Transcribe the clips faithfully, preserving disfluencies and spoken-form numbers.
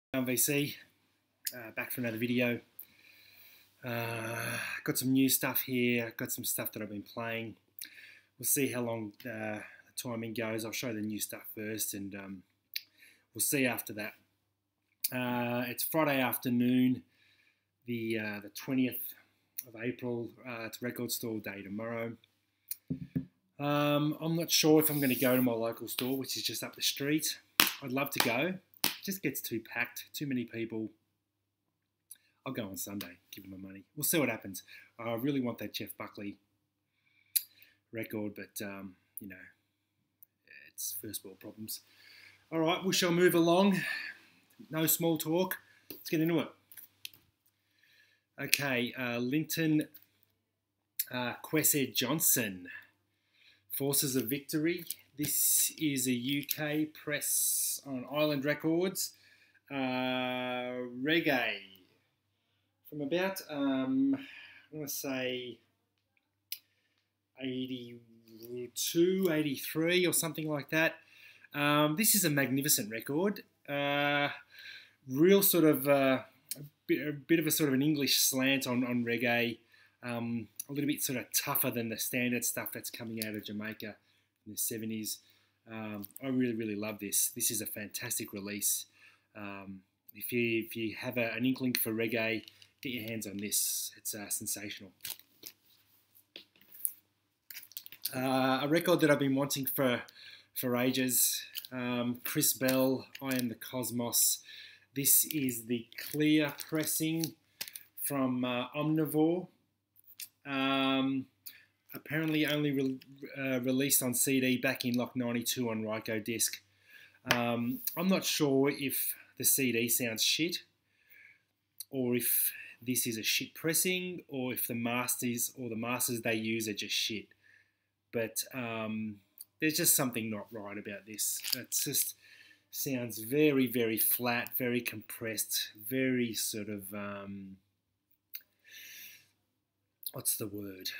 I'm V C, uh, back for another video. Uh, got some new stuff here, got some stuff that I've been playing. We'll see how long uh, the timing goes. I'll show the new stuff first and um, we'll see after that. Uh, it's Friday afternoon, the uh, the twentieth of April. Uh, it's Record Store Day tomorrow. Um, I'm not sure if I'm going to go to my local store, which is just up the street. I'd love to go. It just gets too packed, too many people. I'll go on Sunday, give them my money. We'll see what happens. I really want that Jeff Buckley record, but, um, you know, it's first world problems. All right, we shall move along. No small talk. Let's get into it. Okay, uh, Linton uh, Kwesi Johnson, Forces of Victory. This is a U K press on Island Records. Uh, reggae. From about, um, I want to say, eighty-two, eighty-three or something like that. Um, this is a magnificent record. Uh, real sort of, uh, a, bit, a bit of a sort of an English slant on, on reggae. Um, a little bit sort of tougher than the standard stuff that's coming out of Jamaica in the seventies. Um, I really, really love this. This is a fantastic release. Um, if you if you have a, an inkling for reggae, get your hands on this. It's uh, sensational. Uh, a record that I've been wanting for for ages. Um, Chris Bell, I Am the Cosmos. This is the clear pressing from uh, Omnivore. Um, apparently only re uh, released on C D back in like ninety-two on Rykodisc. Um, I'm not sure if the C D sounds shit, or if this is a shit pressing, or if the masters or the masters they use are just shit. But um, there's just something not right about this. It just sounds very, very flat, very compressed, very sort of, um, what's the word?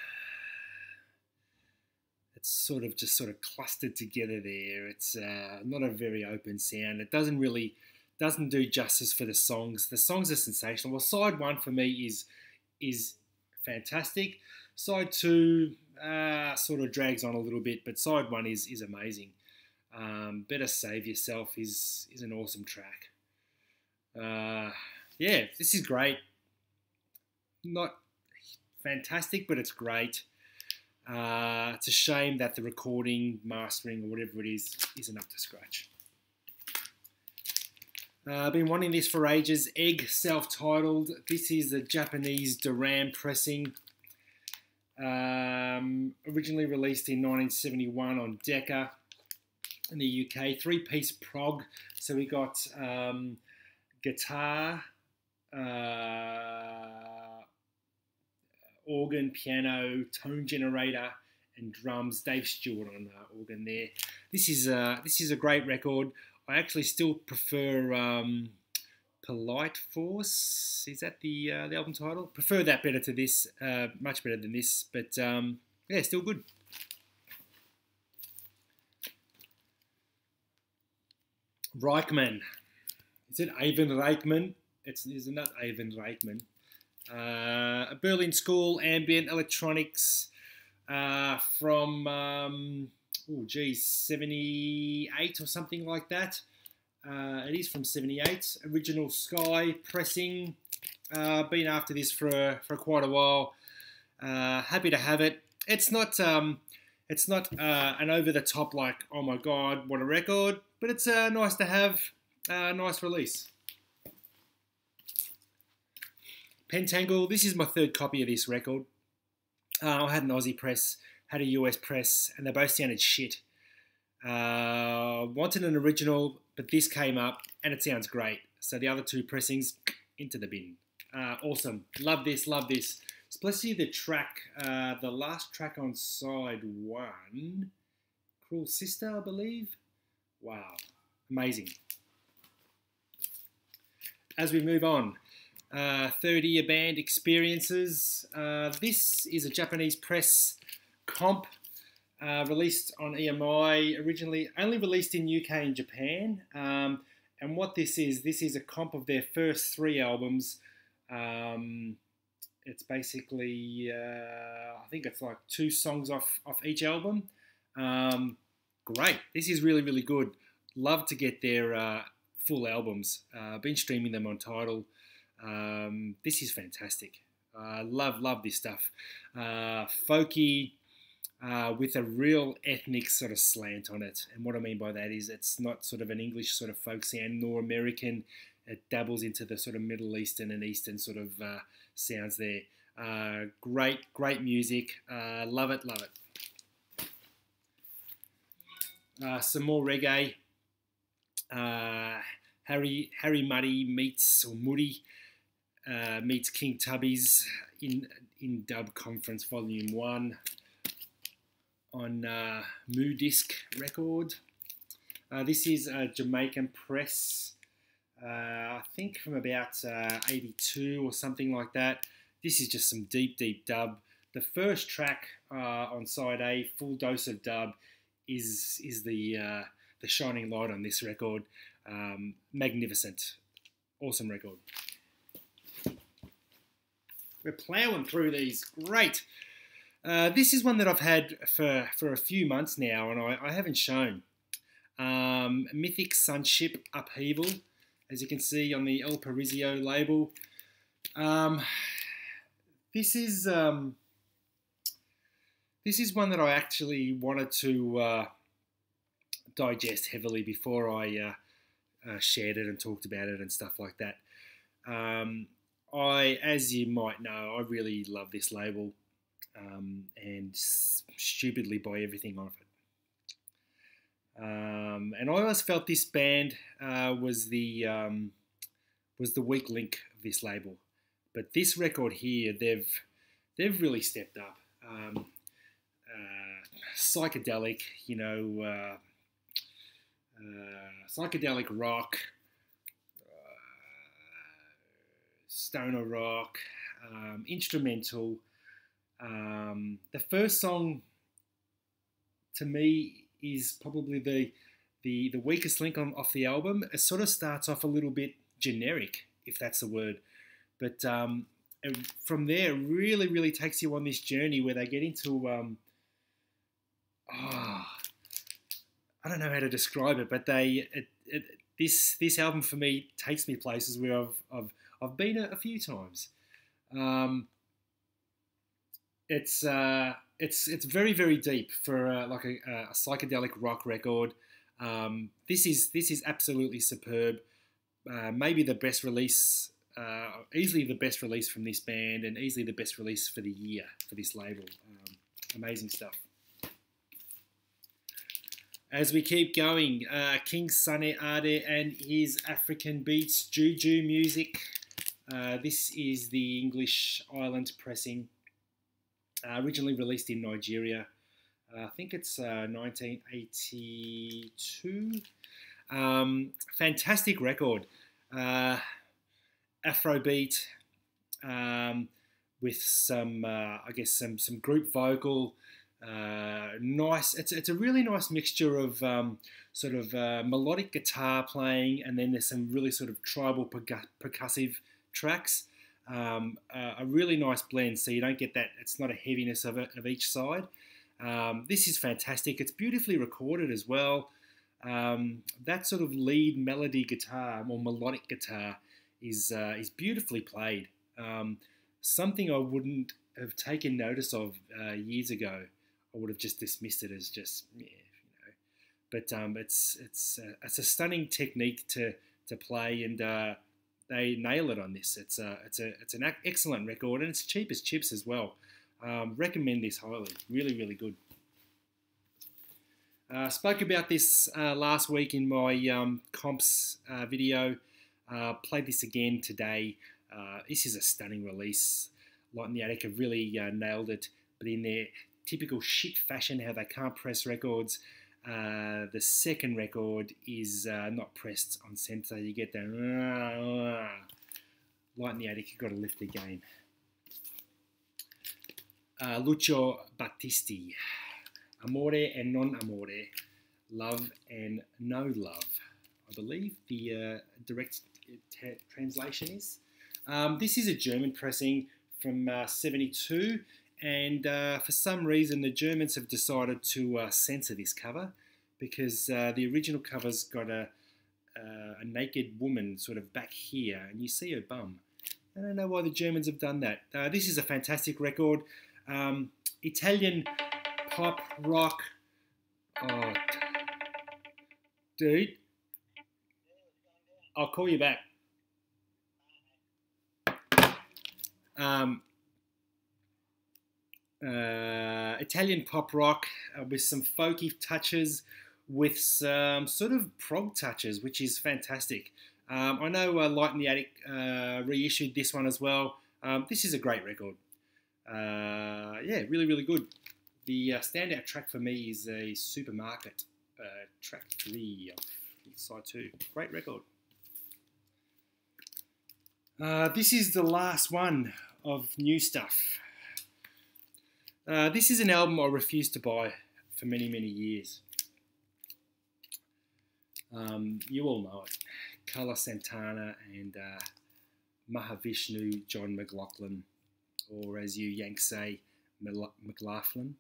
It's sort of just sort of clustered together there. It's uh, not a very open sound. It doesn't really, doesn't do justice for the songs. The songs are sensational. Well, side one for me is, is fantastic. Side two uh, sort of drags on a little bit, but side one is is amazing. Um, Better Save Yourself is is an awesome track. Uh, yeah, this is great. Not fantastic, but it's great. Uh, it's a shame that the recording, mastering, or whatever it is, isn't up to scratch. Uh, I've been wanting this for ages. Egg, self-titled. This is a Japanese Duran pressing. Um, originally released in nineteen seventy-one on Decca in the U K. Three-piece prog. So we got um, guitar, uh, organ, piano, tone generator, and drums. Dave Stewart on uh, organ there. This is uh, this is a great record. I actually still prefer um, Polite Force. Is that the uh, the album title? Prefer that better to this. Uh, much better than this. But um, yeah, still good. Reichman. Is it Ivan Reichman? It's is it not Ivan Reichman? Uh, a Berlin School ambient electronics uh, from um, oh geez, seventy-eight or something like that. Uh, it is from seventy-eight. Original Sky pressing. Uh, been after this for for quite a while. Uh, happy to have it. It's not um, it's not uh, an over the top like oh my god what a record, but it's uh, nice to have. Uh, nice release. Pentangle. This is my third copy of this record. Uh, I had an Aussie press, had a U S press, and they both sounded shit. Uh, wanted an original, but this came up, and it sounds great. So the other two pressings, into the bin. Uh, awesome. Love this, love this. Especially the track, uh, the last track on side one, Cruel Sister, I believe. Wow. Amazing. As we move on, uh, third-year band experiences. Uh, this is a Japanese press comp uh, released on E M I, originally only released in U K and Japan. Um, and what this is, this is a comp of their first three albums. Um, it's basically, uh, I think it's like two songs off, off each album. Um, great. This is really, really good. Love to get their uh, full albums. Uh, been streaming them on Tidal. Um, this is fantastic. Uh, love, love this stuff. Uh, folky, uh, with a real ethnic sort of slant on it. And what I mean by that is it's not sort of an English sort of folk sound, nor American. It dabbles into the sort of Middle Eastern and Eastern sort of uh, sounds there. Uh, great, great music. Uh, love it, love it. Uh, some more reggae. Uh, Harry Harry Muddy meets, or Moody, uh, meets King Tubby's in in Dub Conference Volume one on uh, Moo Disc record. Uh, this is a Jamaican press, uh, I think from about uh, eighty-two or something like that. This is just some deep, deep dub. The first track uh, on side A, Full Dose of Dub, is is the uh, the shining light on this record. Um, magnificent, awesome record. We're ploughing through these. Great. Uh, this is one that I've had for, for a few months now, and I, I haven't shown. Um, Mythic Sunship Upheaval, as you can see on the El Parisio label. Um, this is um, this is one that I actually wanted to uh, digest heavily before I uh, uh, shared it and talked about it and stuff like that. Um, I, as you might know, I really love this label. Um, and stupidly buy everything off it. Um, and I always felt this band uh, was the um, was the weak link of this label, but this record here, they've they've really stepped up. Um, uh, psychedelic, you know, uh, uh, psychedelic rock, uh, stoner rock, um, instrumental. Um, the first song, to me, is probably the the the weakest link on off the album. It sort of starts off a little bit generic, if that's the word, but um, it, from there, it really, really takes you on this journey where they get into um, oh, I don't know how to describe it, but they it, it, this this album for me takes me places where I've I've I've been a, a few times. Um, It's uh, it's it's very, very deep for uh, like a, a psychedelic rock record. Um, this is this is absolutely superb. Uh, maybe the best release, uh, easily the best release from this band, and easily the best release for the year for this label. Um, amazing stuff. As we keep going, uh, King Sane Ade and his African Beats Juju Music. Uh, this is the English Island pressing. Uh, originally released in Nigeria. Uh, I think it's uh, nineteen eighty-two. Um, fantastic record. Uh, Afrobeat um, with some, uh, I guess, some some group vocal. Uh, nice. It's it's a really nice mixture of um, sort of uh, melodic guitar playing, and then there's some really sort of tribal percu- percussive tracks. Um, uh, a really nice blend, so you don't get that, it's not a heaviness of, it, of each side. Um, this is fantastic. It's beautifully recorded as well. Um, that sort of lead melody guitar, or melodic guitar, is uh, is beautifully played. Um, something I wouldn't have taken notice of uh, years ago. I would have just dismissed it as just, yeah, you know. But um, it's it's uh, it's a stunning technique to to play, and uh, they nail it on this. It's a, it's a, it's an excellent record, and it's cheap as chips as well. Um, recommend this highly. Really, really good. Uh, spoke about this uh, last week in my um, comps uh, video. Uh, played this again today. Uh, this is a stunning release. Light in the Attic have really uh, nailed it, but in their typical shit fashion, how they can't press records. Uh, the second record is uh, not pressed on center. You get that uh, Light in the Attic. You've got to lift the game. Uh, Lucio Battisti, Amore and Non Amore, Love and No Love I believe the uh, direct t- translation is. Um, this is a German pressing from uh, seventy-two, and uh, for some reason the Germans have decided to uh, censor this cover, because uh, the original cover's got a, uh, a naked woman sort of back here, and you see her bum. I don't know why the Germans have done that. Uh, this is a fantastic record. Um, Italian pop rock. Oh, dude, I'll call you back. Um, uh, Italian pop rock uh, with some folky touches, with some sort of prog touches, which is fantastic. Um, I know uh, Light in the Attic uh, reissued this one as well. Um, this is a great record. Uh, yeah, really, really good. The uh, standout track for me is a Supermarket, uh, track three of side two. Great record. Uh, this is the last one of new stuff. Uh, this is an album I refused to buy for many, many years. Um, you all know it. Carlos Santana and uh, Mahavishnu John McLaughlin, or as you Yanks say, McLaughlin.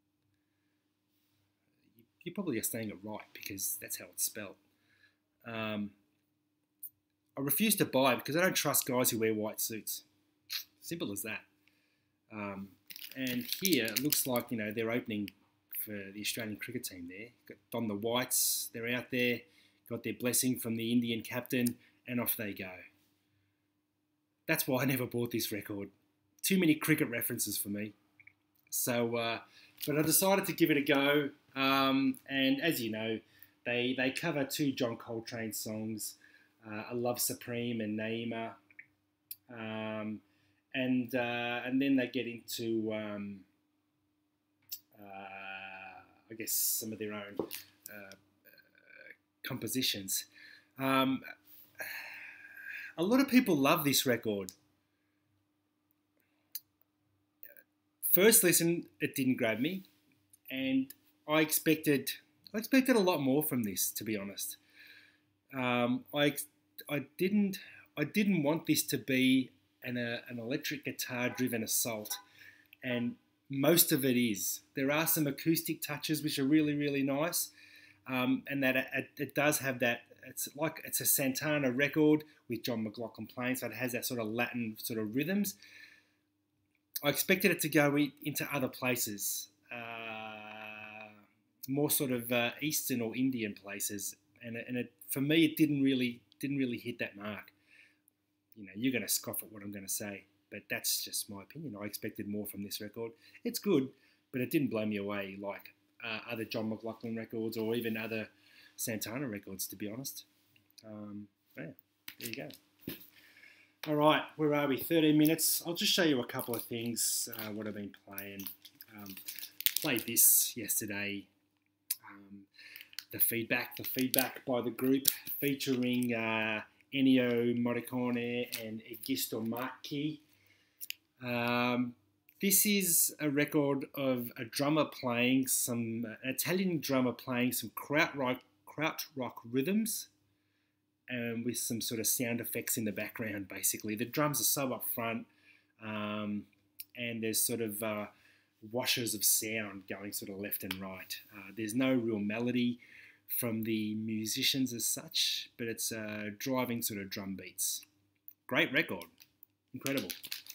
You probably are saying it right because that's how it's spelled. Um, I refuse to buy it because I don't trust guys who wear white suits. Simple as that. Um, and here it looks like, you know, they're opening for the Australian cricket team there. Got Don the Whites, they're out there, got their blessing from the Indian captain, and off they go. That's why I never bought this record. Too many cricket references for me. So, uh, but I decided to give it a go. Um, and as you know, they they cover two John Coltrane songs, uh, "A Love Supreme" and "Naima," um, and uh, and then they get into um, uh, I guess some of their own uh, compositions. Um, a lot of people love this record. First listen, it didn't grab me, and I expected I expected a lot more from this, to be honest. Um, I I didn't I didn't want this to be an uh, an electric guitar driven assault, and most of it is. There are some acoustic touches which are really really nice, um, and that it, it does have that. It's like it's a Santana record with John McLaughlin playing, so it has that sort of Latin sort of rhythms. I expected it to go into other places, uh, more sort of uh, Eastern or Indian places, and, it, and it, for me, it didn't really didn't really hit that mark. You know, you're going to scoff at what I'm going to say, but that's just my opinion. I expected more from this record. It's good, but it didn't blow me away like uh, other John McLaughlin records or even other Santana records, to be honest. Um, yeah, there you go. All right, where are we? thirteen minutes. I'll just show you a couple of things, uh, what I've been playing. Um, played this yesterday. Um, the feedback, the feedback by the group featuring uh, Ennio Morricone and Egisto Marchi. Um, this is a record of a drummer playing some, an Italian drummer playing some krautrock, krautrock rhythms, and with some sort of sound effects in the background, basically. The drums are so up front, um, and there's sort of uh, washes of sound going sort of left and right. Uh, there's no real melody from the musicians as such, but it's uh, driving sort of drum beats. Great record. Incredible.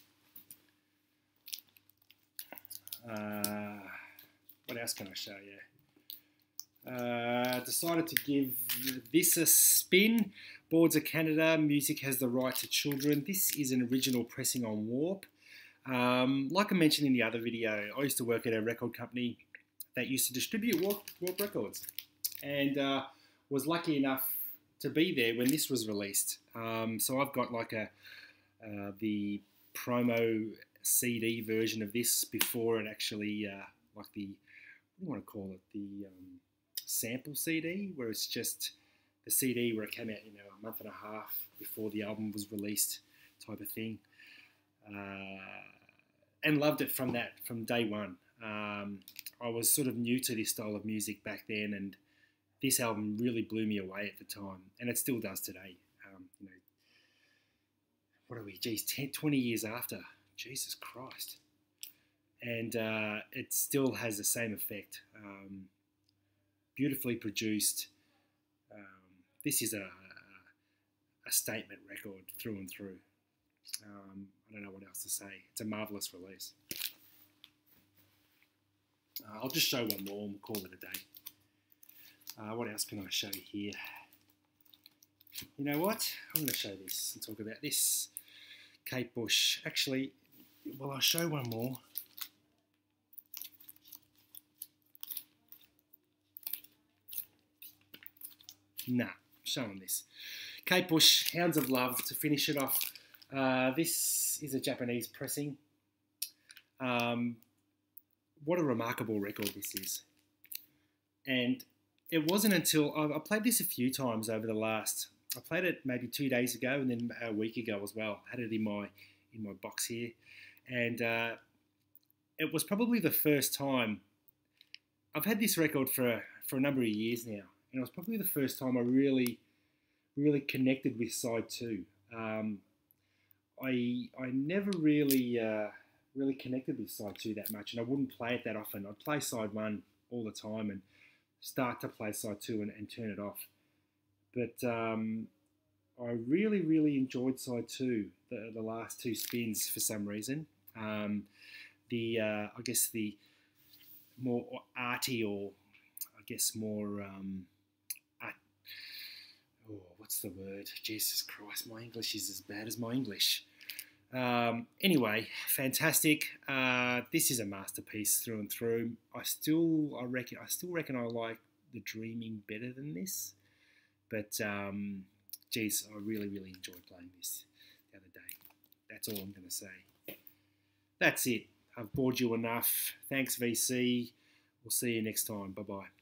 Uh, what else can I show you? Uh, decided to give this a spin. Boards of Canada, Music Has the Right to Children. This is an original pressing on Warp. Um, like I mentioned in the other video, I used to work at a record company that used to distribute Warp, Warp Records, and uh, was lucky enough to be there when this was released. Um, so I've got like a uh, the promo C D version of this before it actually, uh, like the, what do you want to call it, the um, sample C D, where it's just the C D where it came out, you know, a month and a half before the album was released, type of thing, uh, and loved it from that, from day one. Um, I was sort of new to this style of music back then, and this album really blew me away at the time, and it still does today. Um, you know, what are we? Geez, ten, twenty years after. Jesus Christ. And uh, it still has the same effect. Um, beautifully produced. Um, this is a, a statement record through and through. Um, I don't know what else to say. It's a marvellous release. Uh, I'll just show one more and we'll call it a day. Uh, what else can I show you here? You know what? I'm going to show this and talk about this. Kate Bush. Actually, well, I'll show one more. Nah, showing this. Kate Bush, Hounds of Love, to finish it off. Uh, this is a Japanese pressing. Um, what a remarkable record this is. And it wasn't until, I, I played this a few times over the last, I played it maybe two days ago and then a week ago as well. I had it in my, in my box here. And uh, it was probably the first time, I've had this record for, for a number of years now. And it was probably the first time I really, really connected with side two. Um, I I never really uh, really connected with side two that much, and I wouldn't play it that often. I'd play side one all the time and start to play side two and, and turn it off. But um, I really, really enjoyed side two, the, the last two spins for some reason. Um, the uh, I guess the more arty or I guess more um, oh, what's the word? Jesus Christ, my English is as bad as my English. Um, anyway, fantastic. Uh, this is a masterpiece through and through. I still, I reckon, I still reckon I like The Dreaming better than this. But, um, geez, I really, really enjoyed playing this the other day. That's all I'm going to say. That's it. I've bored you enough. Thanks, V C. We'll see you next time. Bye-bye.